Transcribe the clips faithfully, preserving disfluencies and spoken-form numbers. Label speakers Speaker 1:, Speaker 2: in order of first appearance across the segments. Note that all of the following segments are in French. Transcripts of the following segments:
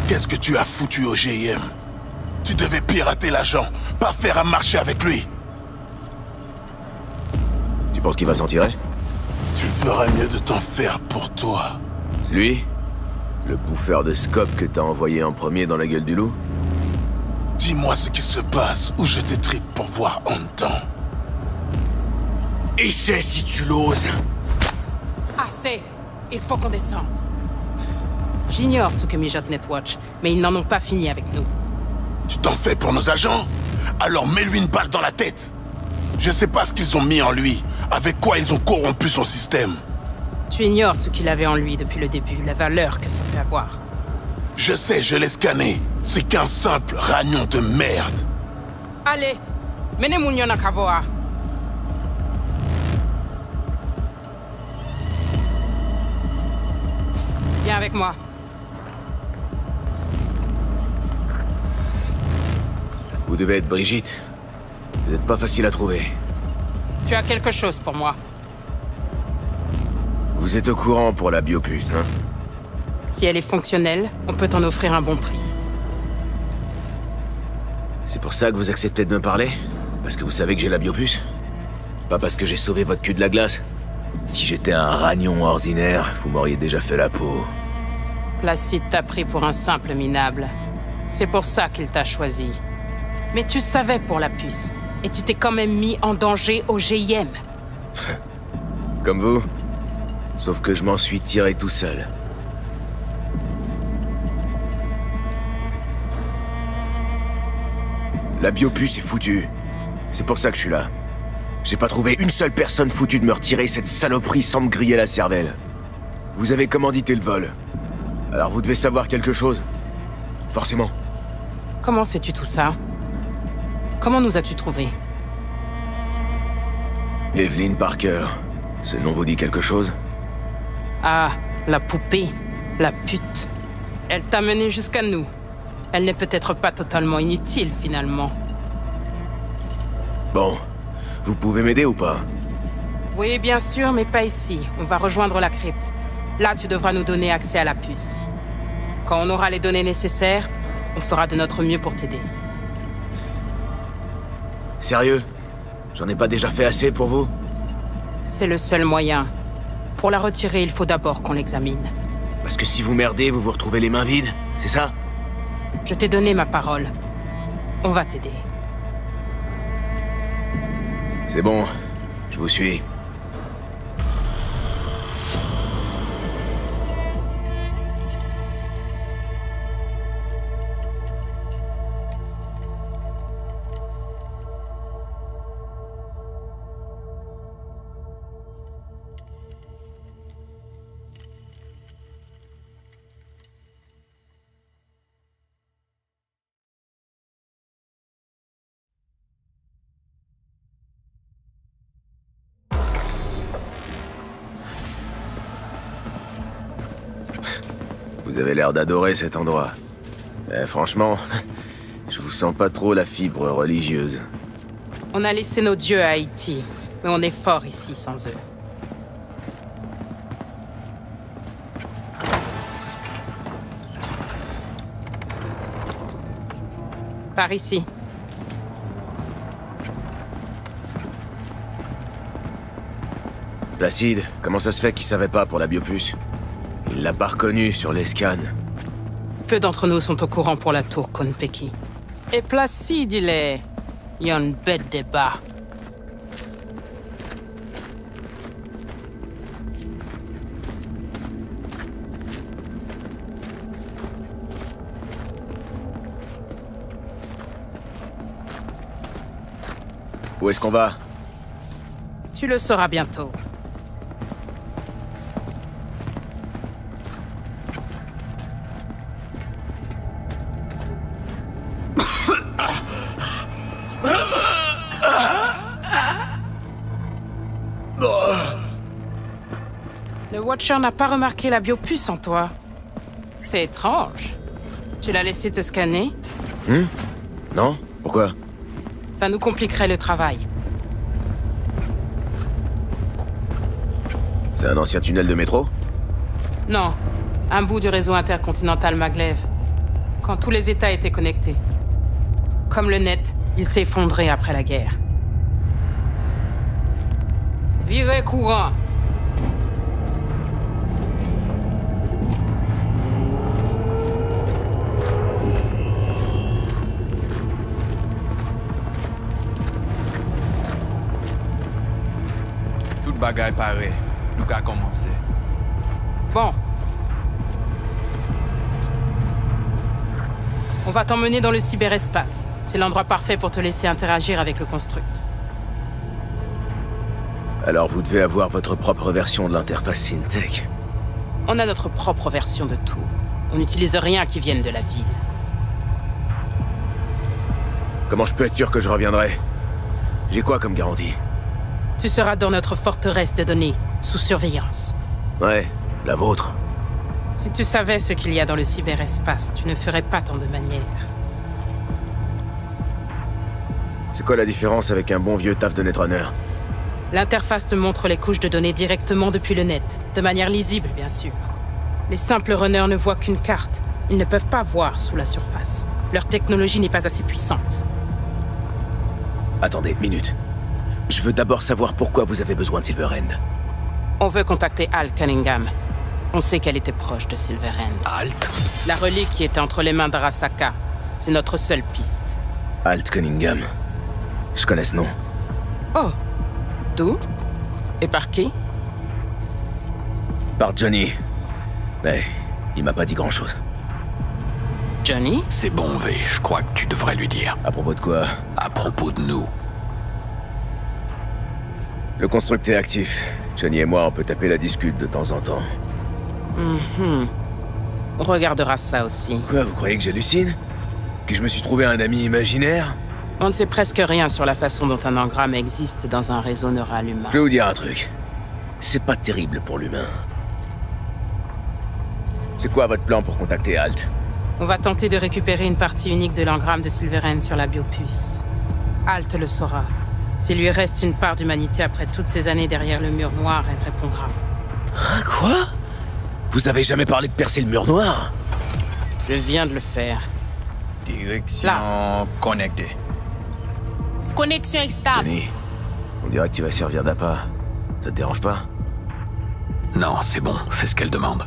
Speaker 1: Qu'est-ce que tu as foutu au G I M? Tu devais pirater l'agent, pas faire un marché avec lui.
Speaker 2: Tu penses qu'il va s'en tirer?
Speaker 1: Tu ferais mieux de t'en faire pour toi.
Speaker 2: C'est lui? Le bouffeur de scope que t'as envoyé en premier dans la gueule du loup?
Speaker 1: Dis-moi ce qui se passe ou je t'étripe pour voir en dedans.
Speaker 2: Essaie si tu l'oses.
Speaker 3: Assez. Il faut qu'on descende. J'ignore ce que mijote Netwatch, mais ils n'en ont pas fini avec nous.
Speaker 1: Tu t'en fais pour nos agents? Alors mets-lui une balle dans la tête. Je sais pas ce qu'ils ont mis en lui, avec quoi ils ont corrompu son système.
Speaker 3: Tu ignores ce qu'il avait en lui depuis le début, la valeur que ça peut avoir.
Speaker 1: Je sais, je l'ai scanné. C'est qu'un simple ragnon de merde.
Speaker 3: Allez, menez Mounion à Kavoa. Viens avec moi.
Speaker 2: Vous devez être Brigitte. Vous n'êtes pas facile à trouver.
Speaker 3: Tu as quelque chose pour moi.
Speaker 2: Vous êtes au courant pour la biopuce, hein?
Speaker 3: Si elle est fonctionnelle, on peut t'en offrir un bon prix.
Speaker 2: C'est pour ça que vous acceptez de me parler? Parce que vous savez que j'ai la biopuce? Pas parce que j'ai sauvé votre cul de la glace? Si j'étais un ragnon ordinaire, vous m'auriez déjà fait la peau.
Speaker 3: Placide t'a pris pour un simple minable. C'est pour ça qu'il t'a choisi. Mais tu savais pour la puce. Et tu t'es quand même mis en danger au G I M.
Speaker 2: Comme vous. Sauf que je m'en suis tiré tout seul. La biopuce est foutue. C'est pour ça que je suis là. J'ai pas trouvé une seule personne foutue de me retirer cette saloperie sans me griller la cervelle. Vous avez commandité le vol. Alors vous devez savoir quelque chose. Forcément.
Speaker 3: Comment sais-tu tout ça? Comment nous as-tu trouvés?
Speaker 2: Evelyn Parker. Ce nom vous dit quelque chose?
Speaker 3: Ah, la poupée. La pute. Elle t'a mené jusqu'à nous. Elle n'est peut-être pas totalement inutile, finalement.
Speaker 2: Bon. Vous pouvez m'aider ou pas?
Speaker 3: Oui, bien sûr, mais pas ici. On va rejoindre la crypte. Là, tu devras nous donner accès à la puce. Quand on aura les données nécessaires, on fera de notre mieux pour t'aider.
Speaker 2: Sérieux? J'en ai pas déjà fait assez pour vous?
Speaker 3: C'est le seul moyen. Pour la retirer, il faut d'abord qu'on l'examine.
Speaker 2: Parce que si vous merdez, vous vous retrouvez les mains vides, c'est ça?
Speaker 3: Je t'ai donné ma parole. On va t'aider.
Speaker 2: C'est bon, je vous suis. Vous avez l'air d'adorer cet endroit. Eh, franchement, je vous sens pas trop la fibre religieuse.
Speaker 3: On a laissé nos dieux à Haïti, mais on est fort ici sans eux. Par ici.
Speaker 2: Placide, comment ça se fait qu'il savait pas pour la biopuce? Il l'a pas reconnu sur les scans.
Speaker 3: Peu d'entre nous sont au courant pour la tour Konpeki. Et Placide, il est... Il y a une bête débat.
Speaker 2: Où est-ce qu'on va?
Speaker 3: Tu le sauras bientôt. Le Watcher n'a pas remarqué la biopuce en toi. C'est étrange. Tu l'as laissé te scanner?
Speaker 2: Hmm? Non? Pourquoi?
Speaker 3: Ça nous compliquerait le travail.
Speaker 2: C'est un ancien tunnel de métro?
Speaker 3: Non. Un bout du réseau intercontinental Maglev. Quand tous les États étaient connectés. Comme le net, il s'est effondré après la guerre. Virez courant!
Speaker 4: Tout bagaille paré. Nous qu'à commencer.
Speaker 3: Bon. On va t'emmener dans le cyberespace. C'est l'endroit parfait pour te laisser interagir avec le construct.
Speaker 2: Alors vous devez avoir votre propre version de l'interface Syntech.
Speaker 3: On a notre propre version de tout. On n'utilise rien qui vienne de la ville.
Speaker 2: Comment je peux être sûr que je reviendrai? J'ai quoi comme garantie?
Speaker 3: Tu seras dans notre forteresse de données, sous surveillance.
Speaker 2: Ouais, la vôtre.
Speaker 3: Si tu savais ce qu'il y a dans le cyberespace, tu ne ferais pas tant de manières.
Speaker 2: C'est quoi la différence avec un bon vieux taf de Netrunner?
Speaker 3: L'interface te montre les couches de données directement depuis le net, de manière lisible, bien sûr. Les simples runners ne voient qu'une carte. Ils ne peuvent pas voir sous la surface. Leur technologie n'est pas assez puissante.
Speaker 2: Attendez, minute. Je veux d'abord savoir pourquoi vous avez besoin de Silverhand.
Speaker 3: On veut contacter Alt Cunningham. On sait qu'elle était proche de Silverhand.
Speaker 4: Alt?
Speaker 3: La relique qui était entre les mains d'Arasaka. C'est notre seule piste.
Speaker 2: Alt Cunningham. Je connais ce nom.
Speaker 3: Oh. D'où? Et par qui?
Speaker 2: Par Johnny. Mais il m'a pas dit grand-chose.
Speaker 3: Johnny?
Speaker 5: C'est bon, V. Je crois que tu devrais lui dire.
Speaker 2: À propos de quoi?
Speaker 5: À propos de nous.
Speaker 2: Le construct est actif. Johnny et moi, on peut taper la discute de temps en temps.
Speaker 3: Mhm. On regardera ça aussi.
Speaker 2: Quoi, vous croyez que j'hallucine? Que je me suis trouvé un ami imaginaire?
Speaker 3: On ne sait presque rien sur la façon dont un engramme existe dans un réseau neural humain.
Speaker 2: Je vais vous dire un truc. C'est pas terrible pour l'humain. C'est quoi votre plan pour contacter Alt?
Speaker 3: On va tenter de récupérer une partie unique de l'engramme de Silverhand sur la biopuce. Alt le saura. S'il lui reste une part d'humanité après toutes ces années derrière le mur noir, elle répondra.
Speaker 2: Hein, quoi? Vous avez jamais parlé de percer le mur noir?
Speaker 3: Je viens de le faire.
Speaker 4: Direction
Speaker 3: Là.
Speaker 4: connectée.
Speaker 6: Connexion stable.
Speaker 2: Johnny, on dirait que tu vas servir d'appât. Ça te dérange pas?
Speaker 5: Non, c'est bon. Fais ce qu'elle demande.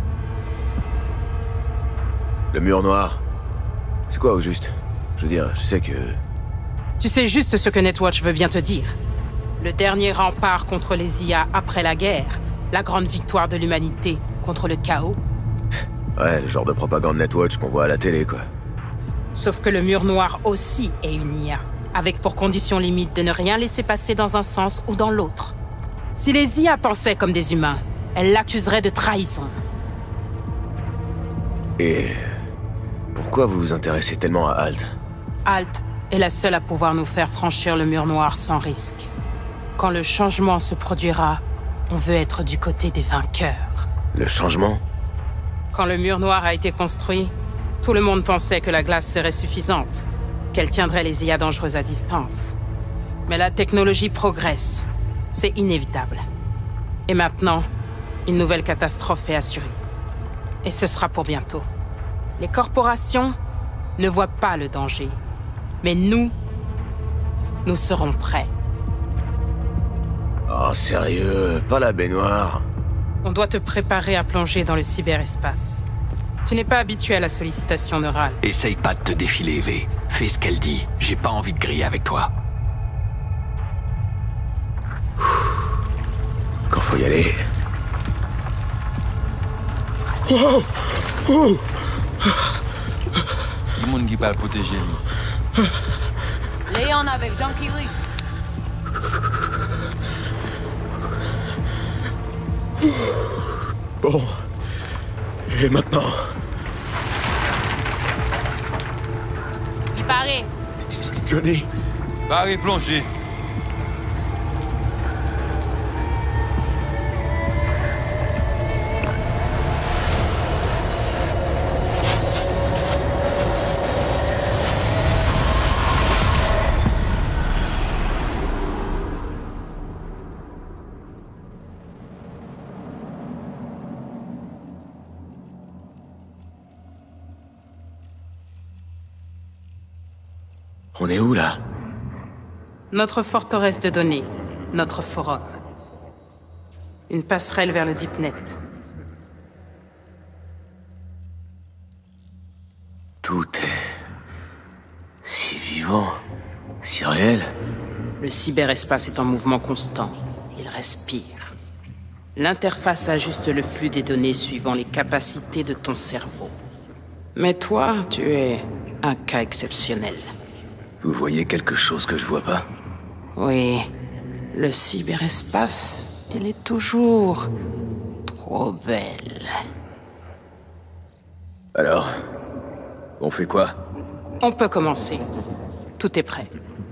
Speaker 2: Le mur noir. C'est quoi au juste? Je veux dire, je sais que...
Speaker 3: Tu sais juste ce que Netwatch veut bien te dire. Le dernier rempart contre les I A après la guerre. La grande victoire de l'humanité contre le chaos.
Speaker 2: Ouais, le genre de propagande Netwatch qu'on voit à la télé, quoi.
Speaker 3: Sauf que le mur noir aussi est une I A. Avec pour condition limite de ne rien laisser passer dans un sens ou dans l'autre. Si les I A pensaient comme des humains, elles l'accuseraient de trahison.
Speaker 2: Et... pourquoi vous vous intéressez tellement à Alt?
Speaker 3: Alt est la seule à pouvoir nous faire franchir le mur noir sans risque. Quand le changement se produira, on veut être du côté des vainqueurs.
Speaker 2: Le changement?
Speaker 3: Quand le mur noir a été construit, tout le monde pensait que la glace serait suffisante, qu'elle tiendrait les I A dangereuses à distance. Mais la technologie progresse. C'est inévitable. Et maintenant, une nouvelle catastrophe est assurée. Et ce sera pour bientôt. Les corporations ne voient pas le danger. Mais nous, nous serons prêts.
Speaker 2: Oh, sérieux? Pas la baignoire?
Speaker 3: On doit te préparer à plonger dans le cyberespace. Tu n'es pas habitué à la sollicitation neurale.
Speaker 5: Essaye pas de te défiler, V. Fais ce qu'elle dit. J'ai pas envie de griller avec toi.
Speaker 2: Quand faut y aller... Oh, oh.
Speaker 4: Tout le monde qui va le protéger lui.
Speaker 6: Léon avec Jean Kiri.
Speaker 2: Bon. Et maintenant?
Speaker 6: Il paraît.
Speaker 2: Johnny?
Speaker 4: Paré plonger.
Speaker 2: On est où, là?
Speaker 3: Notre forteresse de données, notre forum. Une passerelle vers le DeepNet.
Speaker 2: Tout est... si vivant, si réel.
Speaker 3: Le cyberespace est en mouvement constant. Il respire. L'interface ajuste le flux des données suivant les capacités de ton cerveau. Mais toi, tu es un cas exceptionnel.
Speaker 2: Vous voyez quelque chose que je vois pas?
Speaker 3: Oui, le cyberespace, il est toujours trop belle.
Speaker 2: Alors, on fait quoi?
Speaker 3: On peut commencer. Tout est prêt.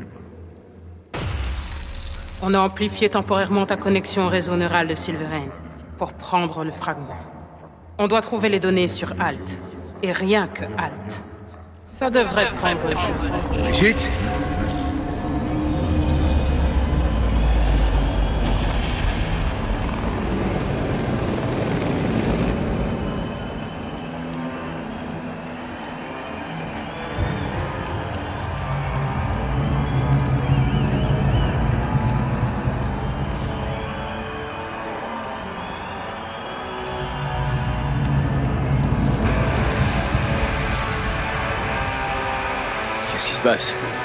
Speaker 3: On a amplifié temporairement ta connexion au réseau neural de Silverhand pour prendre le fragment. On doit trouver les données sur Alt. Et rien que Alt. Ça devrait prendre juste.
Speaker 2: Brigitte? Qu'est-ce qui se passe?